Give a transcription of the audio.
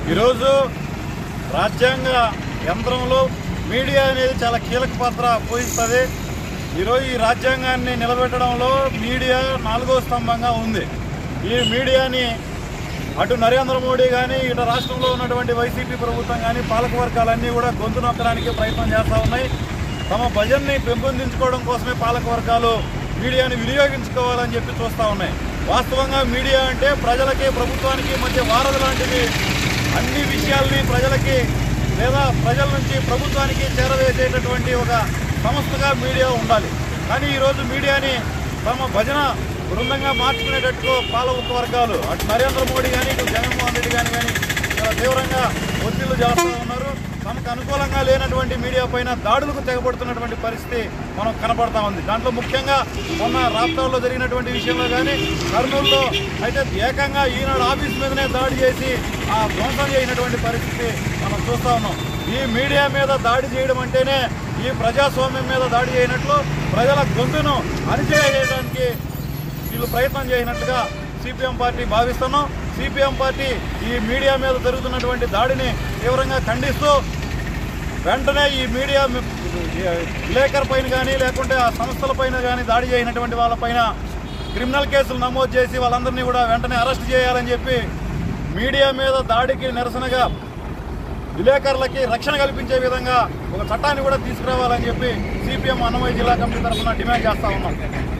ఈరోజు రాజ్యాంగ యంత్రంలో మీడియా అనేది చాలా కీలక పాత్ర పోషిస్తుంది. ఈరోజు ఈ రాజ్యాంగాన్ని నిలబెట్టడంలో మీడియా 4వ స్తంభంగా ఉంది. ఈ మీడియాని అటు నరేంద్ర మోడీ కానీ ఇటు రాష్ట్రంలో ఉన్నటువంటి వైసీపీ ప్రభుత్వం కానీ పాలక వర్గాలన్నీ కూడా గొంతు నొక్కడానికి ప్రయత్నం చేస్తూ ఉన్నాయి. తమ భజన్ని పెంపొందించుకోవడం కోసమే పాలక వర్గాలు మీడియాని వినియోగించుకోవాలని చెప్పి చూస్తూ ఉన్నాయి. వాస్తవంగా మీడియా అంటే ప్రజలకి ప్రభుత్వానికి మధ్య వారధి లాంటిది. అన్ని విషయాల్ని ప్రజలకి లేదా ప్రజల నుంచి ప్రభుత్వానికి చేరవేసేటటువంటి ఒక సంస్థగా మీడియా ఉండాలి. కానీ ఈరోజు మీడియాని తమ భజన బృందంగా మార్చుకునేటట్టు పాలక వర్గాలు అటు నరేంద్ర మోడీ కానీ ఇటు జగన్మోహన్ రెడ్డి కానీ తీవ్రంగా ఒత్తిళ్లు చేస్తూ ఉన్నారు. తమకు అనుకూలంగా లేనటువంటి మీడియా పైన దాడులకు తెగబడుతున్నటువంటి పరిస్థితి మనం కనపడతా ఉంది. దాంట్లో ముఖ్యంగా మొన్న రాప్తాడులో జరిగినటువంటి విషయంలో కానీ కర్నూలులో అయితే ఏకంగా ఈనాడు ఆఫీస్ మీదనే దాడి చేసి ఆ ధ్వంసం చేసినటువంటి పరిస్థితి మనం చూస్తూ ఉన్నాం. ఈ మీడియా మీద దాడి చేయడం అంటేనే ఈ ప్రజాస్వామ్యం మీద దాడి చేయనట్లు ప్రజల గొంతును అణిచివేయడానికి వీళ్ళు ప్రయత్నం చేయనట్లుగా సిపిఎం పార్టీ భావిస్తున్నాం. సిపిఎం పార్టీ ఈ మీడియా మీద జరుగుతున్నటువంటి దాడిని తీవ్రంగా ఖండిస్తూ వెంటనే ఈ మీడియా విలేకరు పైన కానీ లేకుంటే ఆ సంస్థల పైన కానీ దాడి చేయనటువంటి వాళ్ళపైన క్రిమినల్ కేసులు నమోదు చేసి వాళ్ళందరినీ కూడా వెంటనే అరెస్ట్ చేయాలని చెప్పి మీడియా మీద దాడికి నిరసనగా విలేకరులకి రక్షణ కల్పించే విధంగా ఒక చట్టాన్ని కూడా తీసుకురావాలని చెప్పి సిపిఎం అన్నమయ్య జిల్లా కమిటీ తరఫున డిమాండ్ చేస్తా ఉన్నాం.